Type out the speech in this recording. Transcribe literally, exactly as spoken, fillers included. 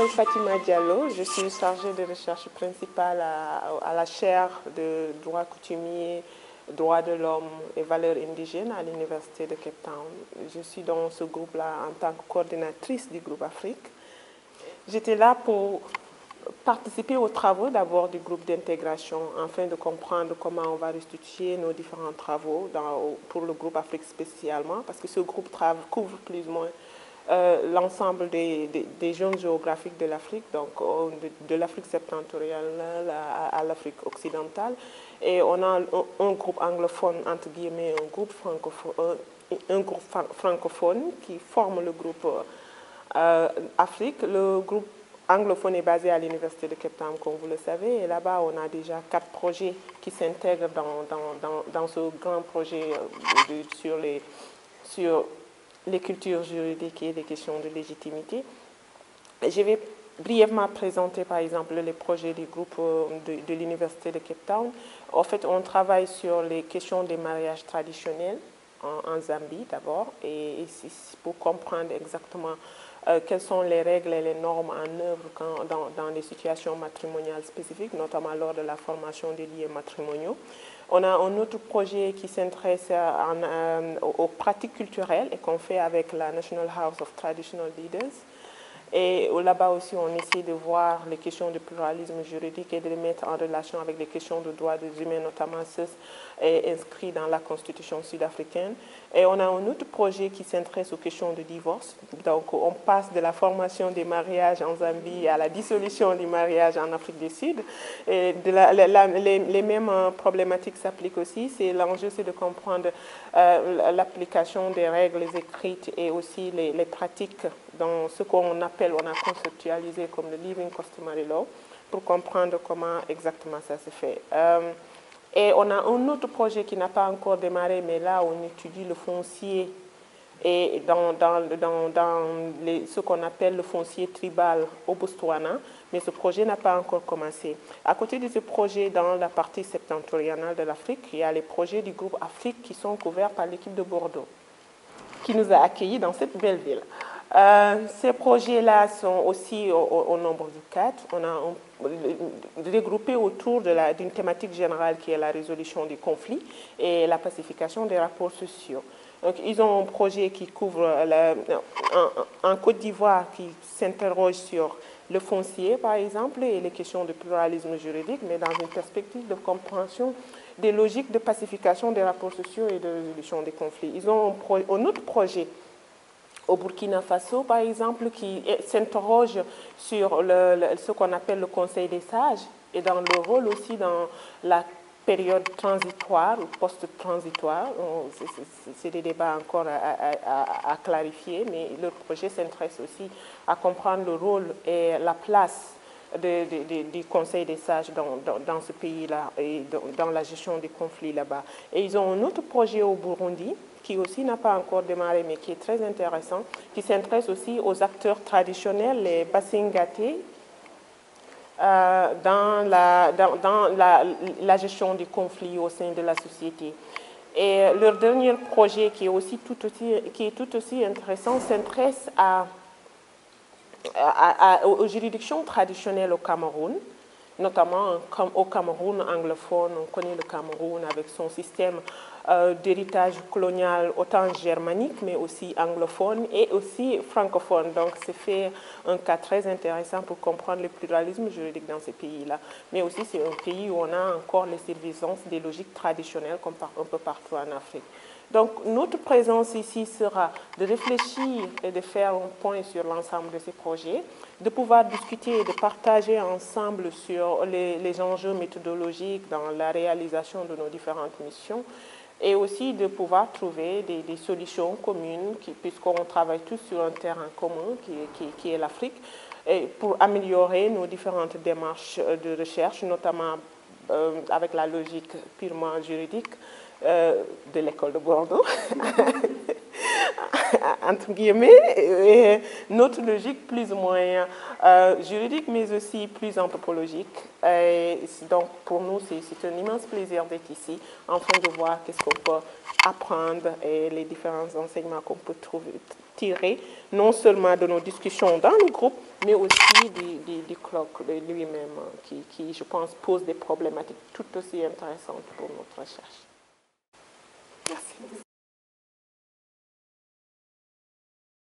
m'appelle Fatima Diallo, je suis chargée de recherche principale à, à la chaire de droit coutumier, droits de l'homme et valeurs indigènes à l'Université de Cape Town. Je suis dans ce groupe-là en tant que coordinatrice du groupe Afrique. J'étais là pour participer aux travaux d'abord du groupe d'intégration afin de comprendre comment on va restituer nos différents travaux dans, pour le groupe Afrique spécialement, parce que ce groupe couvre plus ou moins euh, l'ensemble des, des, des zones géographiques de l'Afrique, donc de, de l'Afrique septentrionale à, à l'Afrique occidentale. Et on a un, un groupe anglophone, entre guillemets, un groupe francophone, un groupe francophone qui forme le groupe euh, Afrique. Le groupe anglophone est basé à l'Université de Cape Town, comme vous le savez, et là-bas, on a déjà quatre projets qui s'intègrent dans, dans, dans, dans ce grand projet de, sur, les, sur les cultures juridiques et les questions de légitimité. Je vais brièvement présenter, par exemple, les projets du groupe de, de l'Université de Cape Town. En fait, on travaille sur les questions des mariages traditionnels en, en Zambie, d'abord, et, et pour comprendre exactement Euh, quelles sont les règles et les normes en œuvre quand, dans, dans les situations matrimoniales spécifiques, notamment lors de la formation des liens matrimoniaux. On a un autre projet qui s'intéresse euh, aux pratiques culturelles et qu'on fait avec la National House of Traditional Leaders. Et là-bas aussi, on essaie de voir les questions de pluralisme juridique et de les mettre en relation avec les questions de droits des humains, notamment ceux inscrits dans la Constitution sud-africaine. Et on a un autre projet qui s'intéresse aux questions de divorce. Donc, on passe de la formation des mariages en Zambie à la dissolution du mariage en Afrique du Sud. Et de la, la, les, les mêmes problématiques s'appliquent aussi. C'est, l'enjeu, c'est de comprendre euh, l'application des règles écrites et aussi les, les pratiques dans ce qu'on appelle, on a conceptualisé comme le Living Customary Law, pour comprendre comment exactement ça se fait. Euh, et on a un autre projet qui n'a pas encore démarré, mais là, on étudie le foncier et dans, dans, dans, dans les, ce qu'on appelle le foncier tribal au Botswana, mais ce projet n'a pas encore commencé. À côté de ce projet, dans la partie septentrionale de l'Afrique, il y a les projets du groupe Afrique qui sont couverts par l'équipe de Bordeaux, qui nous a accueillis dans cette belle ville. Euh, ces projets-là sont aussi au, au, au nombre de quatre. On a un, regroupé autour de la, d'une thématique générale qui est la résolution des conflits et la pacification des rapports sociaux. Donc, ils ont un projet qui couvre la, en, en Côte d'Ivoire qui s'interroge sur le foncier, par exemple, et les questions de pluralisme juridique, mais dans une perspective de compréhension des logiques de pacification des rapports sociaux et de résolution des conflits. Ils ont un, pro, un autre projet au Burkina Faso, par exemple, qui s'interroge sur le, le, ce qu'on appelle le Conseil des sages et dans le rôle aussi dans la période transitoire ou post-transitoire. C'est des débats encore à, à, à clarifier, mais le projet s'intéresse aussi à comprendre le rôle et la place de, de, de, du Conseil des sages dans, dans, dans ce pays-là et dans, dans la gestion des conflits là-bas. Et ils ont un autre projet au Burundi qui aussi n'a pas encore démarré, mais qui est très intéressant, qui s'intéresse aussi aux acteurs traditionnels, les Basingati, euh, dans, la, dans, dans la, la gestion des conflits au sein de la société. Et leur dernier projet, qui est, aussi tout aussi, qui est tout aussi intéressant, s'intéresse à, à, à, aux juridictions traditionnelles au Cameroun, notamment au Cameroun anglophone. On connaît le Cameroun avec son système euh, d'héritage colonial autant germanique, mais aussi anglophone et aussi francophone. Donc, c'est fait un cas très intéressant pour comprendre le pluralisme juridique dans ces pays-là. Mais aussi, c'est un pays où on a encore les survivances des logiques traditionnelles, comme par, un peu partout en Afrique. Donc, notre présence ici sera de réfléchir et de faire un point sur l'ensemble de ces projets, de pouvoir discuter et de partager ensemble sur les, les enjeux méthodologiques dans la réalisation de nos différentes missions et aussi de pouvoir trouver des, des solutions communes, qui, puisqu'on travaille tous sur un terrain commun qui, qui, qui est l'Afrique, et pour améliorer nos différentes démarches de recherche, notamment euh, avec la logique purement juridique, Euh, de l'école de Bordeaux, entre guillemets, et notre logique plus ou moins euh, juridique, mais aussi plus anthropologique. Et donc, pour nous, c'est un immense plaisir d'être ici, afin de voir qu'est-ce qu'on peut apprendre et les différents enseignements qu'on peut trouver, tirer, non seulement de nos discussions dans le groupe, mais aussi du, du, du colloque lui-même, qui, qui, je pense, pose des problématiques tout aussi intéressantes pour notre recherche. Merci.